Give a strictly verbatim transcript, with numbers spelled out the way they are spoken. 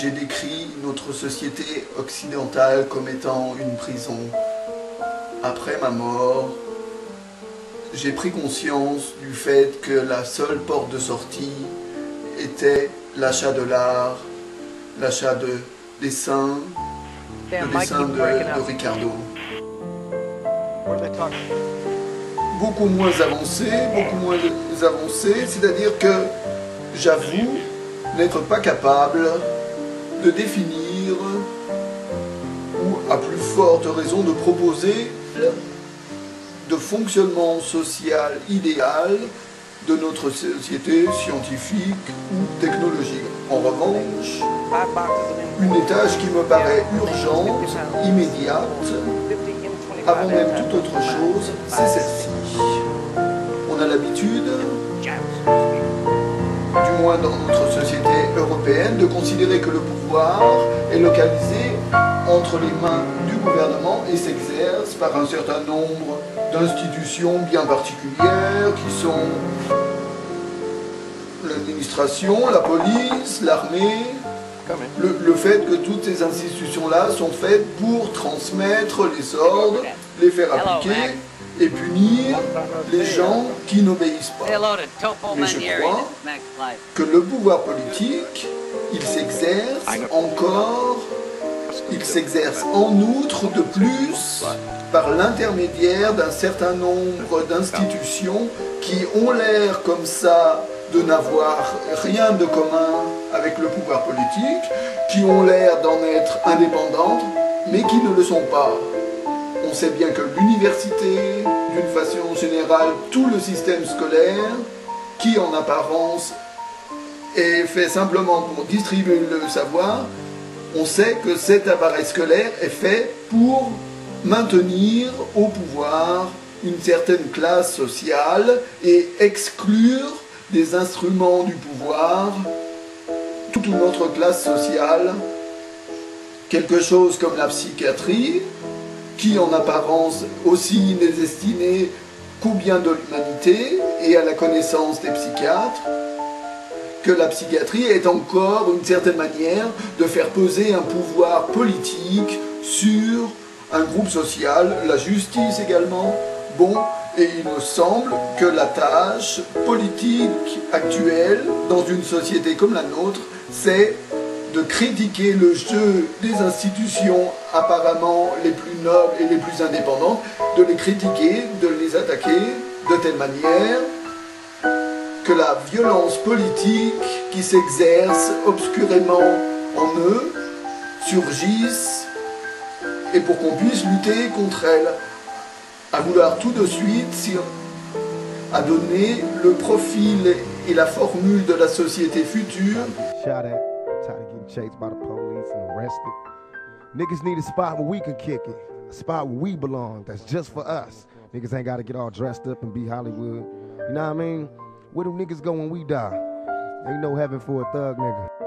j'ai décrit notre société occidentale comme étant une prison. Après ma mort, j'ai pris conscience du fait que la seule porte de sortie était l'achat de l'art, l'achat de dessins, le dessin de, de Ricardo. Beaucoup moins avancé, beaucoup moins avancé, c'est-à-dire que j'avoue n'être pas capable de définir ou, à plus forte raison, de proposer de fonctionnement social idéal de notre société scientifique ou technologique. En revanche, une tâche qui me paraît urgente, immédiate, avant même toute autre chose, c'est celle-ci. On a l'habitude, du moins dans notre société européenne, de considérer que le pouvoir est localisé entre les mains du gouvernement et s'exerce par un certain nombre d'institutions bien particulières qui sont l'administration, la police, l'armée. Le, le fait que toutes ces institutions-là sont faites pour transmettre les ordres, les faire appliquer et punir les gens qui n'obéissent pas. Mais je crois que le pouvoir politique, il s'exerce encore, il s'exerce en outre de plus par l'intermédiaire d'un certain nombre d'institutions qui ont l'air comme ça de n'avoir rien de commun avec le pouvoir politique, qui ont l'air d'en être indépendantes, mais qui ne le sont pas. On sait bien que l'université, d'une façon générale, tout le système scolaire, qui en apparence est fait simplement pour distribuer le savoir, on sait que cet appareil scolaire est fait pour maintenir au pouvoir une certaine classe sociale et exclure des instruments du pouvoir toute une autre classe sociale, quelque chose comme la psychiatrie, qui en apparence aussi n'est destinée qu'au bien de l'humanité et à la connaissance des psychiatres, que la psychiatrie est encore une certaine manière de faire peser un pouvoir politique sur un groupe social, la justice également. Bon, et il me semble que la tâche politique actuelle dans une société comme la nôtre, c'est de critiquer le jeu des institutions apparemment les plus nobles et les plus indépendantes, de les critiquer, de les attaquer de telle manière que la violence politique qui s'exerce obscurément en eux surgisse et pour qu'on puisse lutter contre elle. À vouloir tout de suite, à donner le profil et la formule de la société future. Tired of getting chased by the police and arrested. Niggas need a spot where we can kick it. A spot where we belong, that's just for us. Niggas ain't gotta get all dressed up and be Hollywood. You know what I mean? Where do niggas go when we die? Ain't no heaven for a thug nigga.